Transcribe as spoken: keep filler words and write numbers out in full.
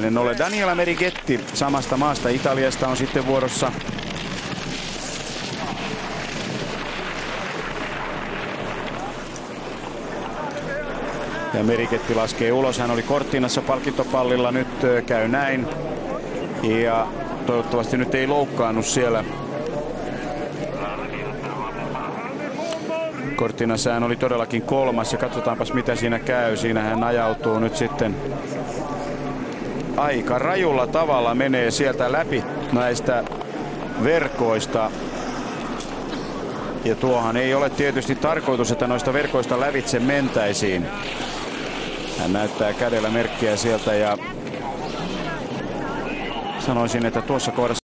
ole. Daniela Merighetti samasta maasta Italiasta on sitten vuorossa. Ja Merighetti laskee ulos. Hän oli Cortinassa palkintopallilla. Nyt käy näin. Ja toivottavasti nyt ei loukkaannut siellä. Cortinassa hän oli todellakin kolmas. Ja katsotaanpas mitä siinä käy. Siinä hän ajautuu nyt sitten aika rajulla tavalla, menee sieltä läpi näistä verkoista. Ja tuohan ei ole tietysti tarkoitus, että noista verkoista lävitse mentäisiin. Hän näyttää kädellä merkkiä sieltä ja sanoisin, että tuossa kohdassa